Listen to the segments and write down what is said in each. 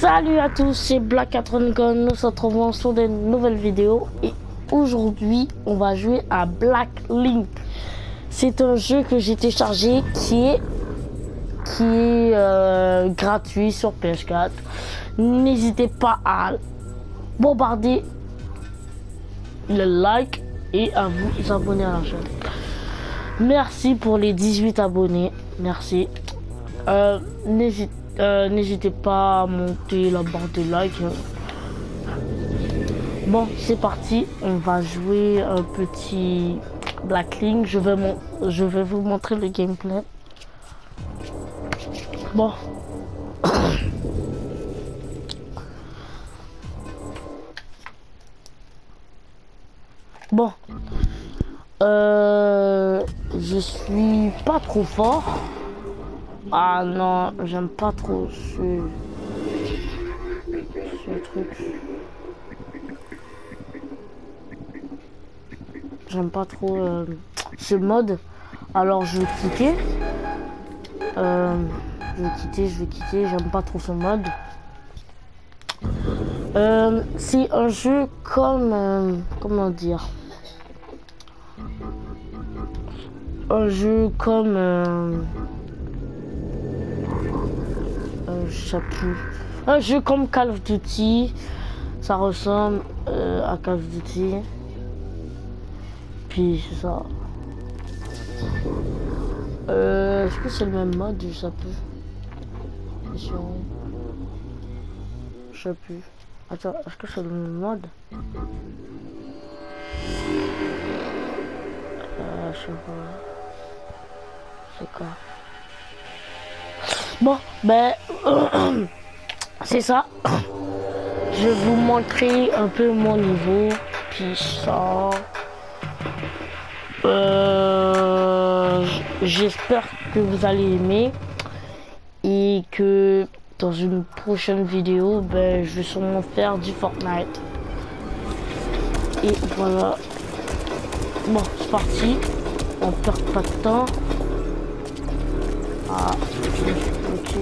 Salut à tous, c'est Black4Gun. Nous se retrouvons sur de nouvelles vidéos et aujourd'hui on va jouer à Black Link. C'est un jeu que j'ai téléchargé qui est gratuit sur PS4. N'hésitez pas à bombarder le like et à vous abonner à la chaîne. Merci pour les 18 abonnés, merci. N'hésitez pas à monter la barre de like. Bon, c'est parti, on va jouer un petit Black Link. Je vais vous montrer le gameplay. Bon. Bon. Je suis pas trop fort. Ah non, j'aime pas trop ce truc. J'aime pas trop ce mode. Alors je vais quitter. Je vais quitter. J'aime pas trop ce mode. C'est un jeu comme comment dire, un jeu comme je sais plus, un jeu comme Call of Duty. Ça ressemble à Call of Duty. Puis c'est ça. Est-ce que c'est le même mode? Je sais plus. Je sais plus. Attends, est-ce que c'est le même mode? Je sais pas. C'est quoi? Bon, ben, c'est ça. Je vais vous montrer un peu mon niveau. Puis ça. J'espère que vous allez aimer. Et que dans une prochaine vidéo, ben, je vais sûrement faire du Fortnite. Et voilà. Bon, c'est parti. On perd pas de temps. Ah, je me suis bloqué.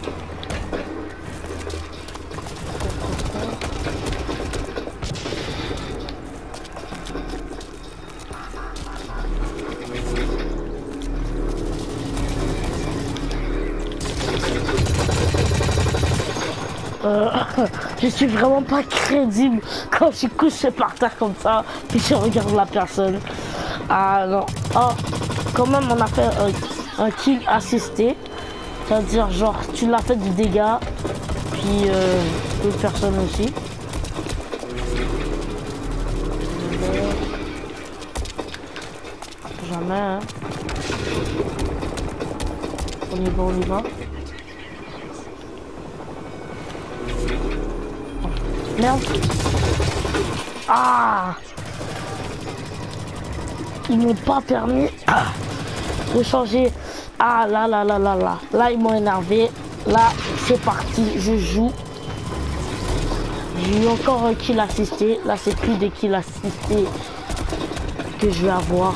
Je suis vraiment pas crédible quand je suis couché par terre comme ça puis je regarde la personne. Ah non. Oh, quand même on a fait un kill assisté. C'est-à-dire genre tu l'as fait du dégât puis d'autres personnes aussi. Jamais hein. On y va. Merde. Ah, ils m'ont pas permis de changer. Ah là. Là ils m'ont énervé. Là c'est parti, je joue. J'ai eu encore un kill assisté. Là c'est plus des kills assistés que je vais avoir.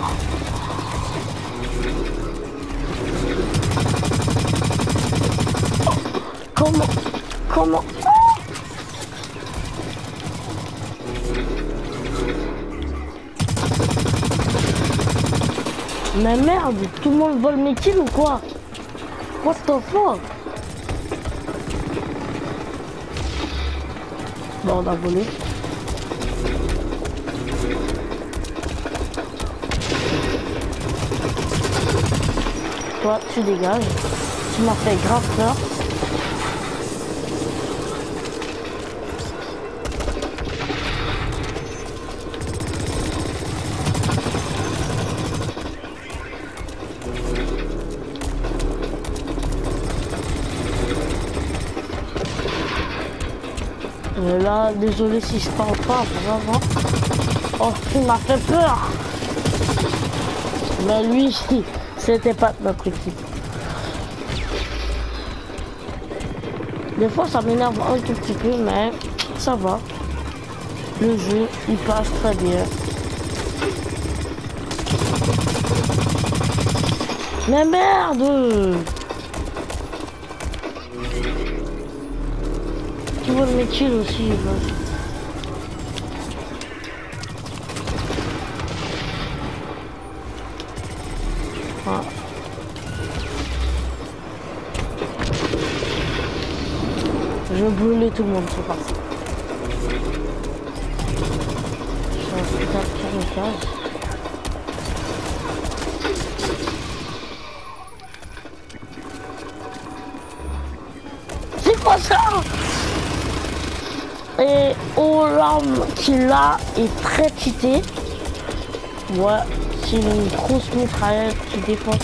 Comment Mais merde, tout le monde vole mes kills ou quoi? What the fuck? Bon, on a volé. Toi, tu dégages. Tu m'as fait grave peur. Là, désolé si je parle pas, vraiment. Oh, il m'a fait peur. Mais lui, c'était pas notre équipe. Des fois, ça m'énerve un tout petit peu, mais ça va. Le jeu, il passe très bien. Mais merde! vole mes kills aussi. Ah. Je vais brûler tout le monde, c'est parti. Je suis un putain de kamikaze. C'est quoi ça? Et oh, l'arme qu'il a est très cheatée. Ouais, c'est une grosse mitraillette qui défonce.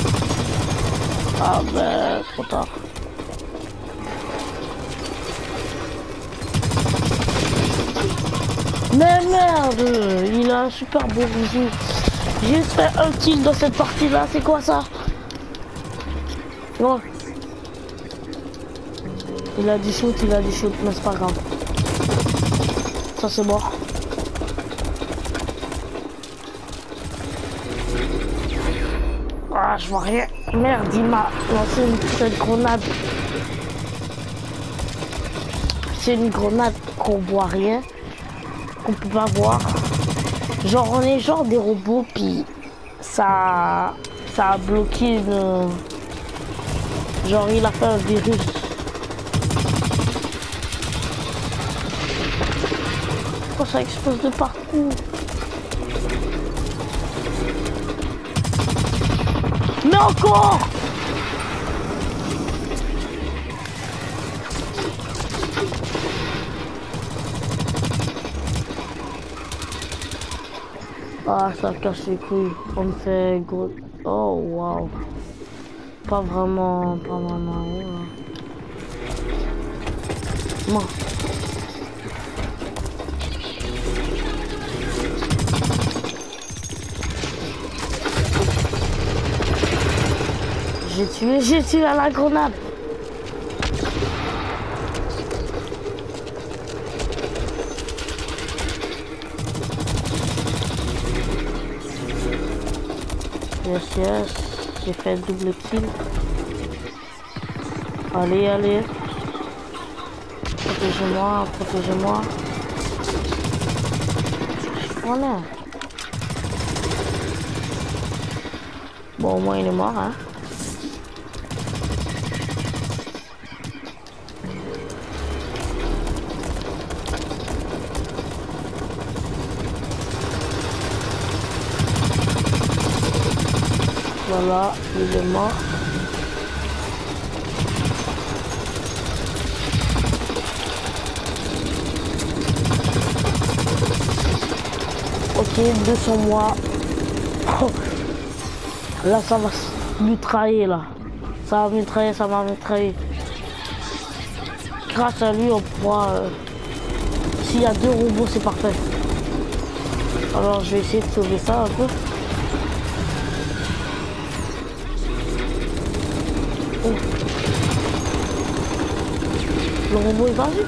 Ah ben, trop tard. Mais merde, il a un super beau fusil. J'ai juste fait un kill dans cette partie là, c'est quoi ça? Bon. Il a du shoot, mais c'est pas grave. Ça c'est mort. Ah, je vois rien. Merde, il m'a lancé une petite grenade. C'est une grenade qu'on voit rien. On peut pas voir. Genre on est genre des robots puis ça a bloqué une... Genre il a fait un virus. Oh, ça explose de partout. Mais encore! Ah, ça casse les couilles. On me fait gros. Oh, waouh. Pas vraiment. Ouais. Non. J'ai tué à la grenade. Yes, j'ai fait double kill. Allez. Protégez-moi. Voilà. Bon, au moins il est mort, hein. Voilà, il est mort. Ok, 200 mois. Oh. Là, ça va mitrailler, là. Ça va mitrailler. Grâce à lui, on pourra... S'il y a 2 robots, c'est parfait. Alors, je vais essayer de sauver ça un peu. Oh. Le robot est parti.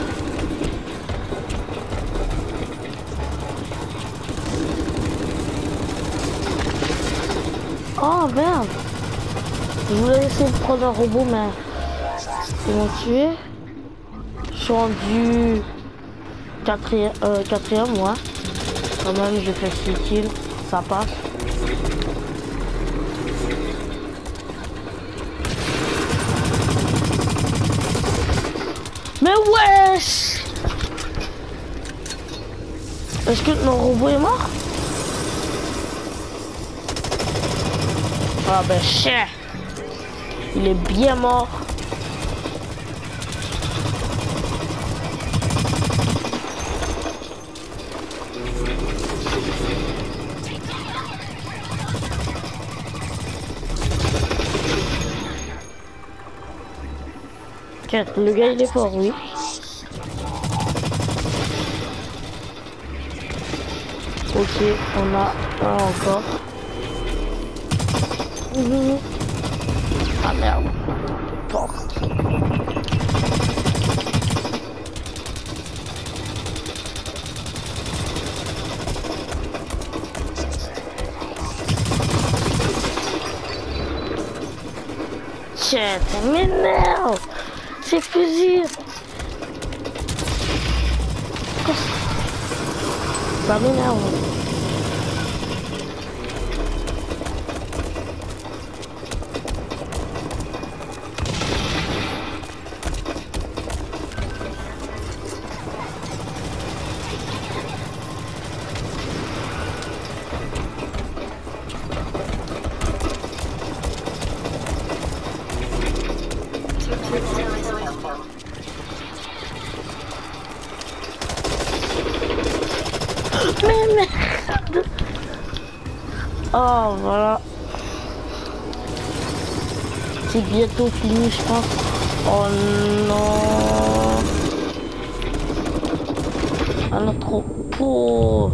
Oh merde. Je voulais essayer de prendre un robot mais ils m'ont tué. Je suis rendu quatrième moi. Quand même j'ai fait 6 kills. Ça passe. Mais wesh! Est-ce que mon robot est mort? Ah ben chien! Il est bien mort. Le gars il est fort, oui. Ok, on a un encore. Ah merde. Porte. Tiens, ça m'énerve. Ces fusils. Ça m'énerve. Mais merde. Oh voilà. C'est bientôt fini je pense. Oh non. Ah non trop. Oh.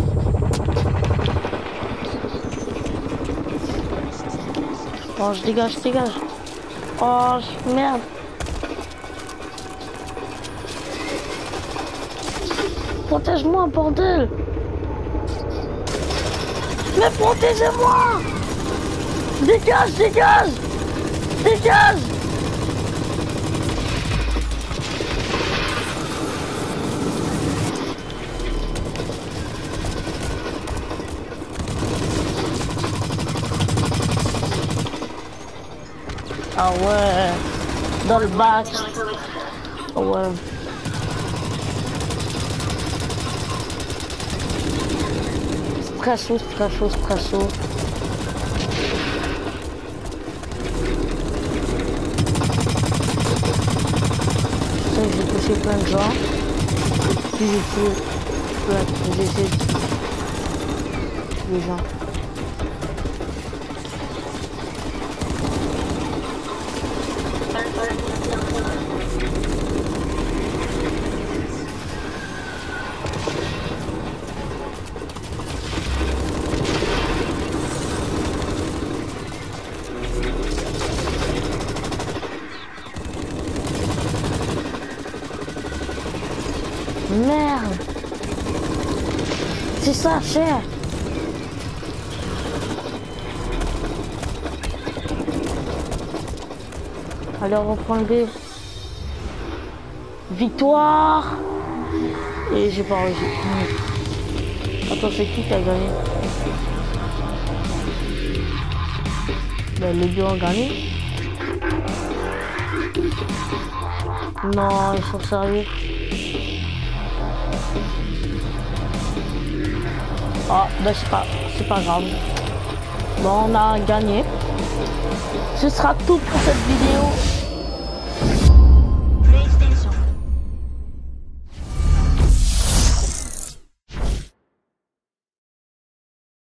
Oh je dégage, je dégage. Oh merde. Protège-moi, bordel! Mais protégez-moi! Dégage, dégage! Dégage! Ah ouais! Dans le bac! Ah ouais! Très chaud, très chaud, très chaud. Ça, j'ai touché plein de gens. Puis j'ai tué les gens. Merde. C'est ça, cher. Allez, on reprend le B. Victoire. Et j'ai pas réussi. Attends, c'est qui a gagné? Ben, les deux ont gagné. Non, ils sont sérieux. Ah, ben c'est pas grave. Bon, on a gagné. Ce sera tout pour cette vidéo.